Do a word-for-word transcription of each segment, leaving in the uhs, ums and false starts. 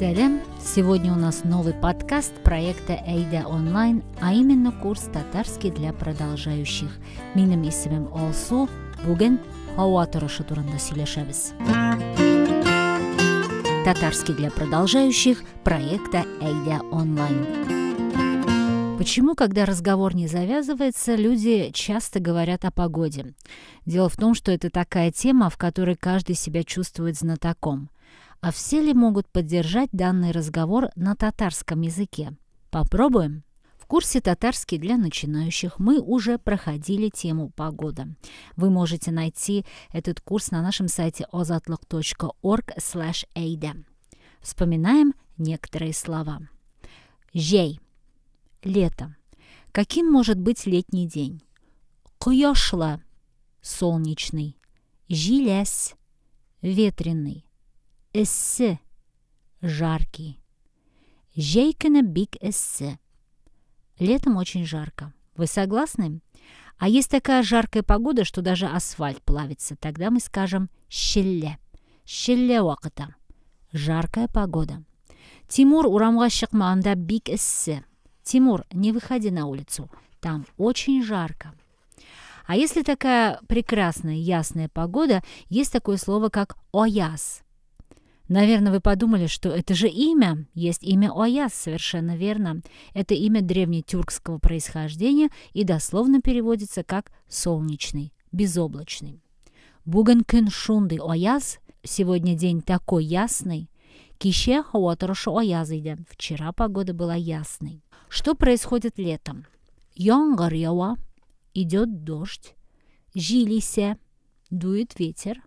Салям! Сегодня у нас новый подкаст проекта Эйда онлайн, а именно курс «Татарский для продолжающих». Минем исемем Алсу, буген һава торышы турында сөйләшәбез. Татарский для продолжающих проекта Эйда онлайн. Почему, когда разговор не завязывается, люди часто говорят о погоде? Дело в том, что это такая тема, в которой каждый себя чувствует знатоком. А все ли могут поддержать данный разговор на татарском языке? Попробуем. В курсе «Татарский для начинающих» мы уже проходили тему «Погода». Вы можете найти этот курс на нашем сайте озатлык точка орг слэш эйда. Вспоминаем некоторые слова. Жей. Лето. Каким может быть летний день? Куяшла. Солнечный. Жиляс. Ветреный. Эссе. Жаркий. Жейкана бик эссе. Летом очень жарко. Вы согласны? А есть такая жаркая погода, что даже асфальт плавится. Тогда мы скажем «щелле». «Щелле вакыта». Жаркая погода. Тимур урамга шыкмаганда бик эссе. Тимур, не выходи на улицу. Там очень жарко. А если такая прекрасная ясная погода, есть такое слово, как «ояз». Наверное, вы подумали, что это же имя. Есть имя Ояз, совершенно верно. Это имя древнетюркского происхождения и дословно переводится как «солнечный», «безоблачный». Буген күн шундай Ояз. Сегодня день такой ясный. Кише һава торышы аяз иде. Вчера погода была ясной. Что происходит летом? Яңгыр ява. Идет дождь. Жилисе. Дует ветер.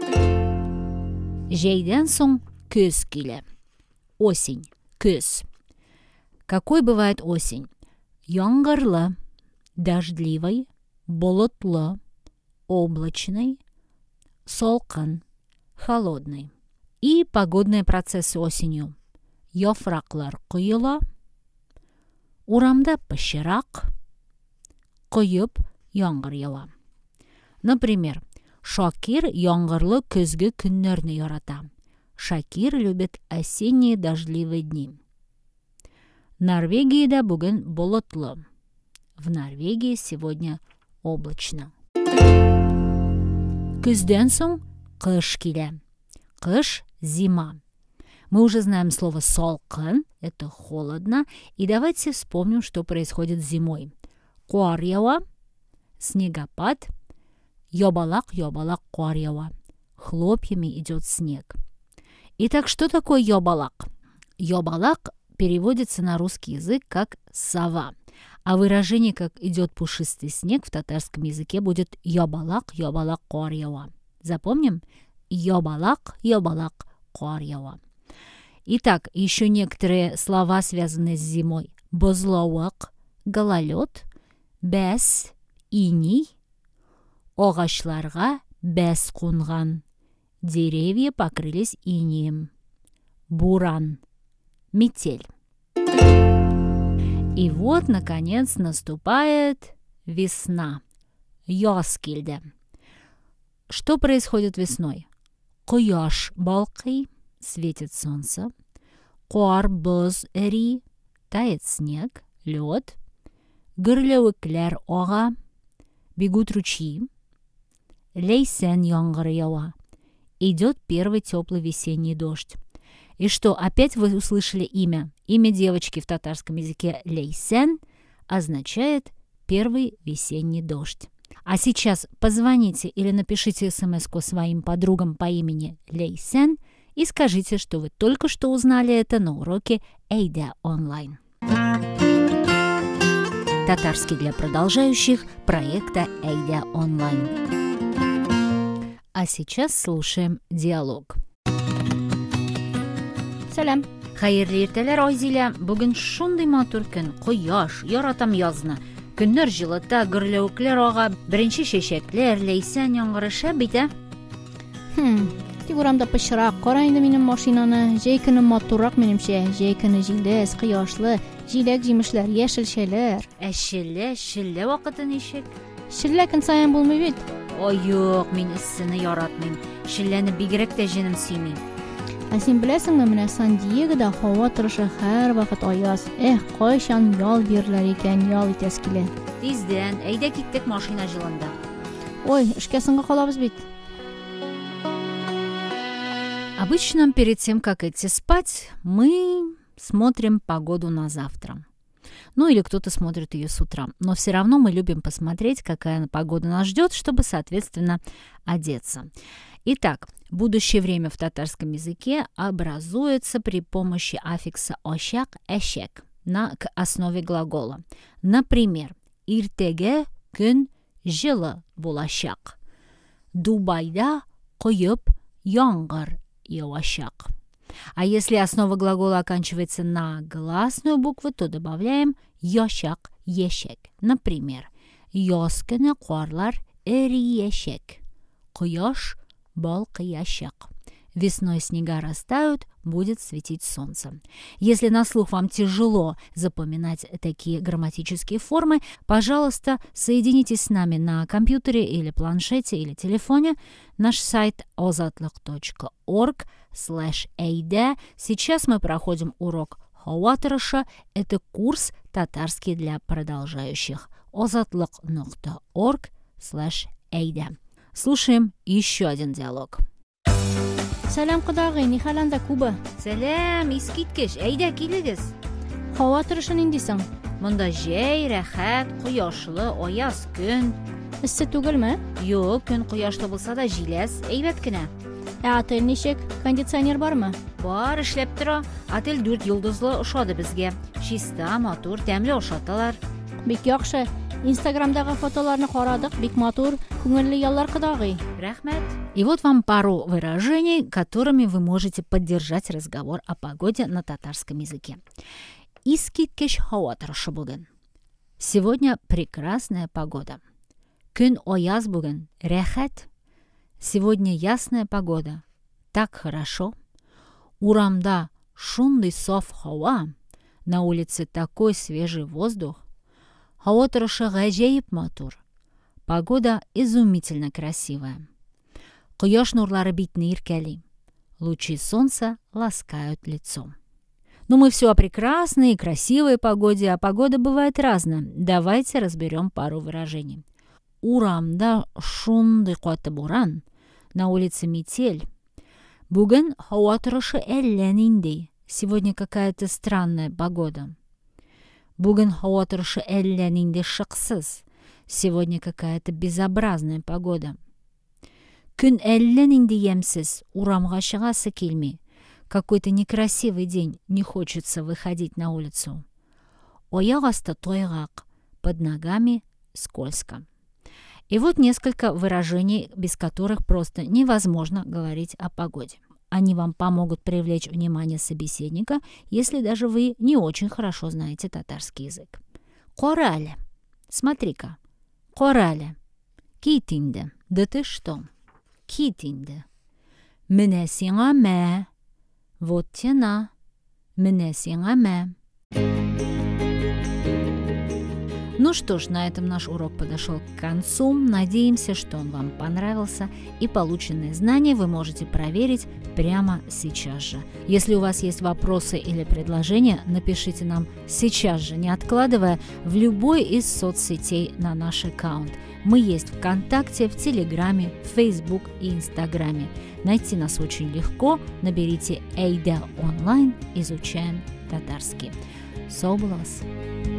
Жейден соң көз килә. Осень, көз. Какой бывает осень? Яңгырлы, дождливый, болотлы, облачный, солкын, холодный. И погодные процессы осенью. Яфраклар куела, урамда пычрак, коеп яңгыр ява. Например, Шакир яңгырлы көзге көннәрне ярата. Шакир любит осенние дождливые дни. Норвегиядә бүген болотлы. В Норвегии сегодня облачно. Көздән соң кыш килә. Кыш – зима. Мы уже знаем слово «солкын» – это холодно. И давайте вспомним, что происходит зимой. Куар ява, снегопад. Йобалак-йобалак куар ява. Хлопьями идет снег. Итак, что такое йобалак? Йобалак переводится на русский язык как «сова». А выражение, как «идет пушистый снег» в татарском языке будет йобалак-йобалак куар ява. Запомним? Йобалак-йобалак куар ява. Итак, еще некоторые слова, связанные с зимой. Бозлауак, гололед, бәс, иней. Оғачларға бәс қонған. Деревья покрылись инеем. Буран. Метель. И вот, наконец, наступает весна. Яз килде. Что происходит весной? Кояш балкый, светит солнце. Куар боз эри, тает снег, лед. Гөрләвекләр ага, бегут ручьи. Лейсен яңгыр ява. Идет первый теплый весенний дождь. И что, опять вы услышали имя? Имя девочки в татарском языке Лейсен означает первый весенний дождь. А сейчас позвоните или напишите смс-ку своим подругам по имени Лейсен и скажите, что вы только что узнали это на уроке Эйда онлайн. Татарский для продолжающих проекта Эйда онлайн. А сейчас слушаем диалог. Салам. Хәерле иртәләр, Айзилә. Бүген шундый матур көн, кояш, яратам язны. Көннәр җылыта, гөрләвекләр ага, беренче чәчәкләр, ләйсән яңгыры шәп бит, ә? Хм, тик урамда пычрак, кара инде минем машинаны. Җәй көне матуррак минемчә. Җәй көне җиләс, кояшлы, җиләк җимешләр, яшелчәләр. Ә шеллә, шеллә вакыты ничек? Шеллә көн саен булмый бит. Ой, юк, мин иссене яратмыйм. Шелләне бигрәк тә җенем сөйми. А сен беләсеңме, менә Сан-Диегода һава торышы һәрвакыт аяз. Эх, кайчан ял бирерләр икән, ял итәс килә. Тиздән, әйдә киттек машина җылында. Ой, эшкә соңга калабыз бит. Обычно перед тем, как идти спать, мы смотрим погоду на завтра. Ну или кто-то смотрит ее с утра. Но все равно мы любим посмотреть, какая погода нас ждет, чтобы, соответственно, одеться. Итак, будущее время в татарском языке образуется при помощи аффикса ошак, эшек на к основе глагола. Например, иртеге күн жылы булачак. Дубайда коеп яңгыр явашак. А если основа глагола оканчивается на гласную букву, то добавляем яшак, ешек. Например, яз көне карлар эриешек. Кояш балкыяшак. Весной снега растают, будет светить солнце. Если на слух вам тяжело запоминать такие грамматические формы, пожалуйста, соединитесь с нами на компьютере или планшете или телефоне. Наш сайт озатлык точка орг слэш эйдэ. Сейчас мы проходим урок һава торышы. Это курс татарский для продолжающих. озатлык точка орг слэш эйдэ. Слушаем еще один диалог. Салам кудагый, ни халанда Куба? Сәлем, искиткеш, әйдә килегез. Һава торышы ниндисең? Монда җәй, рәхәт, кояшлы, аяз көн. Эссе түгелме? Юк, көн кояшлы булса да җиләс, әйбәт кенә. Ә отель ничек? Кондиционер бармы? Бар, эшләп тора. Отель дүрт йолдызлы ошады безгә. Чиста, матур, тәмле ошаталар. Бик яхшы. Инстаграмдагы фотоларны карадык, бик матур, күңелле яллар кудагый. Рәхмәт. И вот вам пару выражений, которыми вы можете поддержать разговор о погоде на татарском языке. Искиткеш һава торышы бүген. Сегодня прекрасная погода. Көн аяз бүген, рәхәт. Сегодня ясная погода. Так хорошо. Урамда шундый саф һава. На улице такой свежий воздух. Һава торышы гаҗәеп матур. Погода изумительно красивая. Кояш нурлары битне иркәли. Лучи солнца ласкают лицо. Ну, мы все о прекрасной и красивой погоде, а погода бывает разная. Давайте разберем пару выражений. Урамда шундый каты буран. На улице метель. Бүген һава торышы әллә нинди. Сегодня какая-то странная погода. Бүген һава торышы әллә нинди шыксыз. Сегодня какая-то безобразная погода. Көн әллә нинди ямсыз, урамга чыгасы килми. Какой-то некрасивый день, не хочется выходить на улицу. Аяк асты тойгак, под ногами скользко. И вот несколько выражений, без которых просто невозможно говорить о погоде. Они вам помогут привлечь внимание собеседника, если даже вы не очень хорошо знаете татарский язык. Корале. Смотри-ка. Корале. Китинде. Да ты что? Китинде. Менә сиңа мә. Вот тена. Менә сиңа мә. Ну что ж, на этом наш урок подошел к концу. Надеемся, что он вам понравился, и полученные знания вы можете проверить прямо сейчас же. Если у вас есть вопросы или предложения, напишите нам сейчас же, не откладывая, в любой из соцсетей на наш аккаунт. Мы есть в ВКонтакте, в Телеграме, в Фейсбук и Инстаграме. Найти нас очень легко. Наберите Эйдя онлайн, изучаем татарский. Сау булас.